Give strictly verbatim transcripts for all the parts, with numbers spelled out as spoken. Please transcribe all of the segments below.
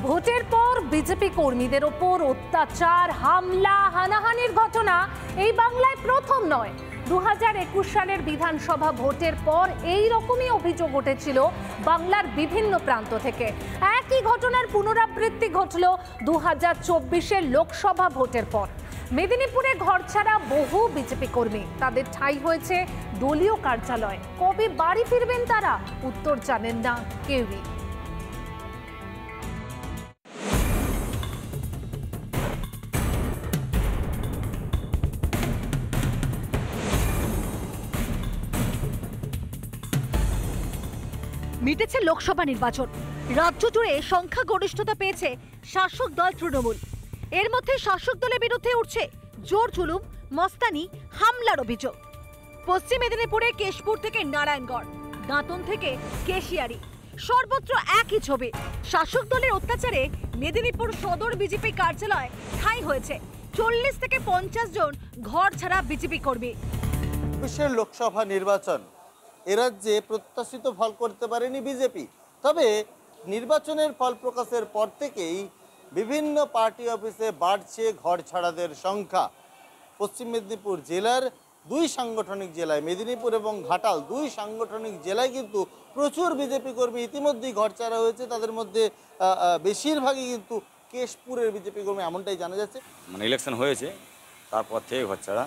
ভোটের পর বিজেপি কর্মীদের ওপর অত্যাচার, হামলা, হানাহানির ঘটনা এই বাংলায় প্রথম নয়। দু হাজার একুশ সালের বিধানসভা ভোটের পর এই রকমই অভিযোগ উঠেছিল বাংলার বিভিন্ন প্রান্ত থেকে। একই ঘটনার পুনরাবৃত্তি ঘটল দু হাজার চব্বিশের লোকসভা ভোটের পর। মেদিনীপুরে ঘরছাড়া বহু বিজেপি কর্মী, তাদের ঠাঁই হয়েছে দলীয় কার্যালয়। কবে বাড়ি ফিরবেন তারা, উত্তর জানেন না কেউই। মিটেছে লোকসভা নির্বাচন, রাজ্য জুড়ে সংখ্যাগরিষ্ঠতা পেয়েছে শাসক দল তৃণমূল। এর মধ্যে শাসক দলের বিরুদ্ধে উঠছে জোর জুলুম, মস্তানি, হামলার অভিযোগ। পশ্চিম মেদিনীপুরে কেশপুর থেকে নারায়ণগড়, দাঁতন থেকে কেশিয়ারি, সর্বত্র একই ছবি। শাসক দলের অত্যাচারে মেদিনীপুর সদর বিজেপি কার্যালয় ঠাঁই হয়েছে চল্লিশ থেকে পঞ্চাশ জন ঘর ছাড়া বিজেপি কর্মী। বিশেষ লোকসভা নির্বাচন এ রাজ্যে প্রত্যাশিত ফল করতে পারেনি বিজেপি। তবে নির্বাচনের ফল প্রকাশের পর থেকেই বিভিন্ন পার্টি অফিসে বাড়ছে ঘর ছাড়াদের সংখ্যা। পশ্চিম মেদিনীপুর জেলার দুই সাংগঠনিক জেলায়, মেদিনীপুর এবং ঘাটাল দুই সাংগঠনিক জেলায় কিন্তু প্রচুর বিজেপি কর্মী ইতিমধ্যেই ঘর ছাড়া হয়েছে। তাদের মধ্যে বেশিরভাগই কিন্তু কেশপুরের বিজেপি কর্মী, এমনটাই জানা যাচ্ছে। মানে ইলেকশন হয়েছে তারপর থেকে ঘর ছাড়া,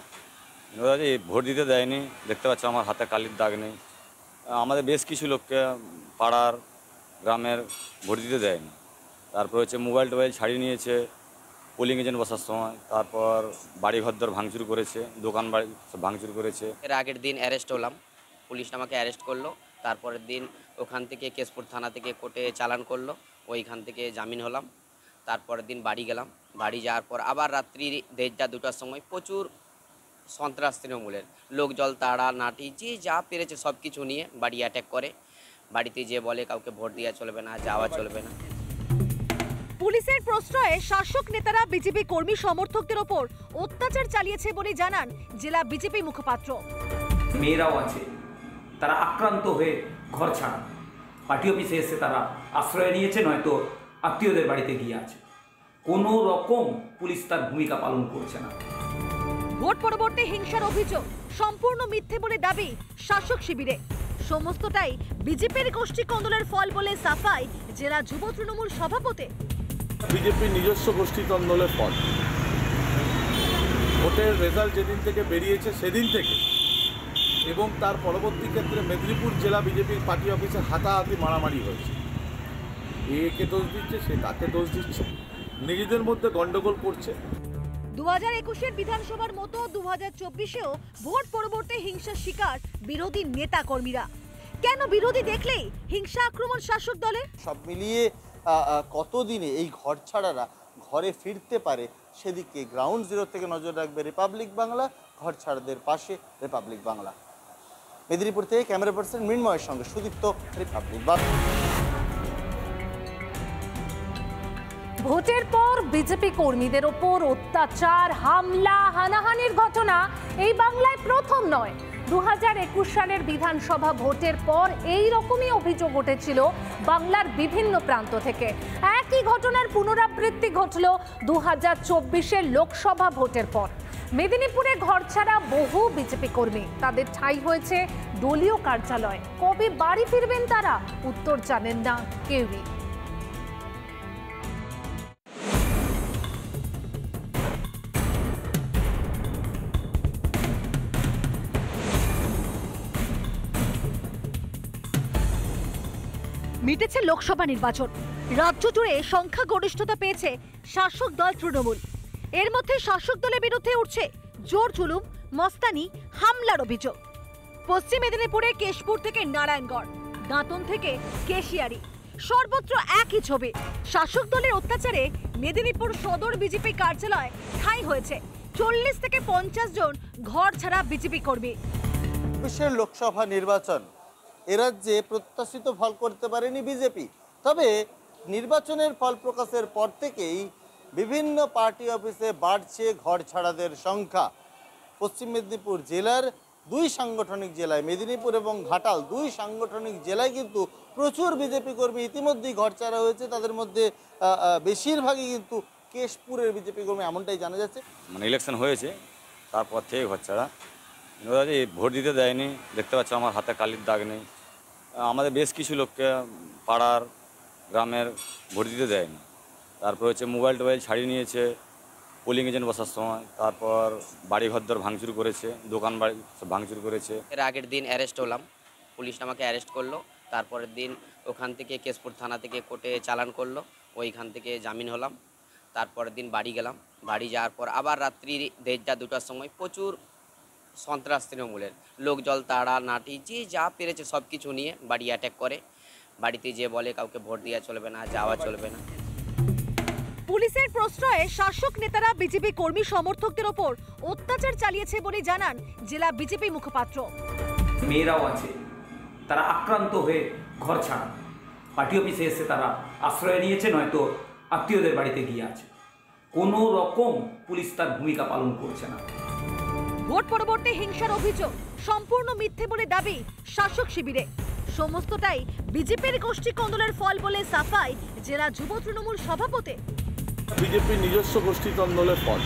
ভোট দিতে দেয়নি। দেখতে পাচ্ছ আমার হাতে কালির দাগ নেই। আমাদের বেশ কিছু লোককে পাড়ার গ্রামের ভোট দিতে দেয়নি। তারপর হচ্ছে মোবাইল টোবাইল ছাড়িয়ে নিয়েছে পোলিং এজেন্ট বসার সময়। তারপর বাড়ি ঘরদর ভাঙচুর করেছে, দোকান বাড়ি সব ভাঙচুর করেছে। এর আগের দিন অ্যারেস্ট হলাম, পুলিশ আমাকে অ্যারেস্ট করলো। তারপরের দিন ওখান থেকে কেশপুর থানা থেকে কোর্টে চালান করলো, ওইখান থেকে জামিন হলাম। তারপরের দিন বাড়ি গেলাম, বাড়ি যাওয়ার পর আবার রাত্রি দেড়টা দুটার সময় প্রচুর সন্ত্রাস তৃণমূলের লোক জল তাড়া নাটি যে যা পেরেছে সব কিছু নিয়ে বাড়ি অ্যাটাক করে। বাড়িতে যে বলে কাউকে ভোট দেওয়া চলবে না, যাওয়া চলবে না। পুলিশের প্রশ্রয়ে শাসক নেতারা বিজেপি কর্মী সমর্থকদের ওপর অত্যাচার চালিয়েছে বলে জানান জেলা বিজেপি মুখপাত্র। মেয়েরাও আছে, তারা আক্রান্ত হয়ে ঘর ছাড়া পার্টি অফিসে এসে তারা আশ্রয় নিয়েছে, নয়তো আত্মীয়দের বাড়িতে গিয়ে আছে। কোনো রকম পুলিশ তার ভূমিকা পালন করছে না। ভোট পরবর্তী হিংসার অভিযোগ সম্পূর্ণ মিথ্যে বলে দাবি শাসক শিবিরে। সমস্তটাই বিজেপির গোষ্ঠী কন্দলের ফল বলে সাফাই জেলা যুব তৃণমূল সভাপতি। বিজেপির নিজস্ব গোষ্ঠী কন্দলের ফল। ভোটের রেজাল্ট যেদিন থেকে বেরিয়েছে সেদিন থেকে এবং তার পরবর্তী ক্ষেত্রে মেদিনীপুর জেলা বিজেপির পার্টি অফিসে হাতাহাতি মারামারি হয়েছে। একে দোষ দিচ্ছে, সে তাকে দোষ দিচ্ছে, নিজেদের মধ্যে গন্ডগোল করছে। দু হাজার একুশের বিধানসভার মতো দু হাজার চব্বিশেও ভোট পরবর্তী হিংসার শিকার বিরোধী নেতা কর্মীরা। কেন বিরোধী দেখলেই হিংসা আক্রমণ শাসক দলের? সব মিলিয়ে কতদিনে এই ঘর ছাড়ারা ঘরে ফিরতে পারে সেদিকে গ্রাউন্ড জিরো থেকে নজর রাখবে রিপাবলিক বাংলা। ঘর ছাড়াদের পাশে রিপাবলিক বাংলা। মেদিনীপুর থেকে ক্যামেরা পার্সন মৃন্ময়ের সঙ্গে সুদীপ্ত, রিপাবলিক বাংলা। ভোটের পর বিজেপি কর্মীদের ওপর অত্যাচার, হামলা, হানাহানির ঘটনা এই বাংলায় প্রথম নয়। দু হাজার একুশ সালের বিধানসভা ভোটের পর এই রকমই অভিযোগ উঠেছিল বাংলার বিভিন্ন প্রান্ত থেকে। একই ঘটনার পুনরাবৃত্তি ঘটল দু হাজার চব্বিশের লোকসভা ভোটের পর। মেদিনীপুরে ঘরছাড়া বহু বিজেপি কর্মী, তাদের ঠাঁই হয়েছে দলীয় কার্যালয়। কবে বাড়ি ফিরবেন তারা, উত্তর জানেন না কেউই। মিটেছে লোকসভা নির্বাচন, রাজ্য জুড়ে সংখ্যাগরিষ্ঠতা পেয়েছে শাসক দল তৃণমূল। এর মধ্যে শাসক দলের বিরুদ্ধে উঠছে জোর জুলুম, মস্তানি, হামলার অভিযোগ। পশ্চিম মেদিনীপুরে কেশপুর থেকে নারায়ণগড়, দাঁতন থেকে কেশিয়ারি, সর্বত্র একই ছবি। শাসক দলের অত্যাচারে মেদিনীপুর সদর বিজেপি কার্যালয় ঠাঁই হয়েছে চল্লিশ থেকে পঞ্চাশ জন ঘর ছাড়া বিজেপি কর্মী। বিশেষ লোকসভা নির্বাচন এ রাজ্যে প্রত্যাশিত ফল করতে পারেনি বিজেপি। তবে নির্বাচনের ফল প্রকাশের পর থেকেই বিভিন্ন পার্টি অফিসে বাড়ছে ঘর ছাড়াদের সংখ্যা। পশ্চিম মেদিনীপুর জেলার দুই সাংগঠনিক জেলায় মেদিনীপুর এবং ঘাটাল দুই সাংগঠনিক জেলায় কিন্তু প্রচুর বিজেপি কর্মী ইতিমধ্যেই ঘরছাড়া হয়েছে। তাদের মধ্যে আহ, আহ, বেশিরভাগই কিন্তু কেশপুরের বিজেপি কর্মী, এমনটাই জানা যাচ্ছে। মানে ইলেকশন হয়েছে তারপর থেকে ঘর ছাড়া ওরা যে ভোট দিতে দেয়নি, দেখতে পাচ্ছ আমার হাতে কালির দাগ নেই। আমাদের বেশ কিছু লোককে পাড়ার গ্রামের ভোট দিতে দেয়নি। তারপর হচ্ছে মোবাইল টোবাইল ছাড়িয়ে নিয়েছে পোলিং এজেন্ট বসার সময়। তারপর বাড়ি ঘরদর ভাঙচুর করেছে, দোকান বাড়ি সব ভাঙচুর করেছে। এর আগের দিন অ্যারেস্ট হলাম, পুলিশ আমাকে অ্যারেস্ট করলো। তারপরের দিন ওখান থেকে কেশপুর থানা থেকে কোর্টে চালান করলো, ওইখান থেকে জামিন হলাম। তারপরের দিন বাড়ি গেলাম, বাড়ি যাওয়ার পর আবার রাত্রি দেড়টা দুটার সময় প্রচুর সন্ত্রাস তৃণমূলের লোক জল তাড়া নাটি যে যা পেরেছে সব কিছু নিয়ে বাড়ি অ্যাটাক করে। বাড়িতে যে বলে কাউকে ভোট দেওয়া চলবে না, যাওয়া চলবে না। পুলিশের প্রশ্রয়ে শাসক নেতারা বিজেপি কর্মী সমর্থকদের ওপর অত্যাচার চালিয়েছে বলে জানান জেলা বিজেপি মুখপাত্র। মেয়েরাও আছে, তারা আক্রান্ত হয়ে ঘর ছাড়া পার্টি অফিসে এসে তারা আশ্রয় নিয়েছে, নয়তো আত্মীয়দের বাড়িতে গিয়ে আছে। কোনো রকম পুলিশ তার ভূমিকা পালন করছে না। ভোট পরবর্তী হিংসার অভিযোগ সম্পূর্ণ মিথ্যে বলে দাবি শাসক শিবিরে। সমস্তটাই বিজেপির গোষ্ঠী কন্দলের ফল বলে সাফাই জেলা যুব তৃণমূল সভাপতি। বিজেপির নিজস্ব গোষ্ঠীদ্বন্দ্বের ফল।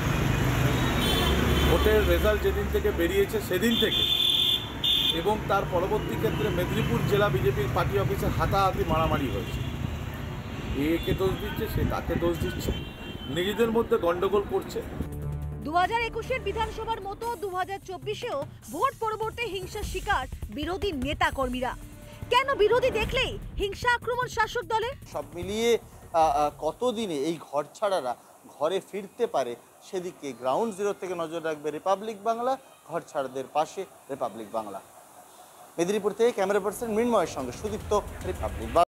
ভোটের রেজাল্ট যেদিন থেকে বেরিয়েছে সেদিন থেকে এবং তার পরবর্তী ক্ষেত্রে মেদিনীপুর জেলা বিজেপির পার্টি অফিসে হাতাহাতি মারামারি হয়েছে। একে দোষ দিচ্ছে, সে তাকে দোষ দিচ্ছে, নিজেদের মধ্যে গন্ডগোল করছে। দু হাজার একুশের বিধানসভার মতো দু হাজার চব্বিশেও ভোট পরবর্তী হিংসার শিকার বিরোধী নেতা কর্মীরা। কেন বিরোধী দেখলেই হিংসা আক্রমণ শাসক দলের? সব মিলিয়ে কতদিনে এই ঘরছাড়ারা ঘরে ফিরতে পারে সেদিকে গ্রাউন্ড জিরো থেকে নজর রাখবে রিপাবলিক বাংলা। ঘরছাড়াদের পাশে রিপাবলিক বাংলা। মেদিনীপুর থেকে ক্যামেরা পার্সন মৃন্ময়ের সঙ্গে সুদীপ্ত, রিপাবলিক বাংলা।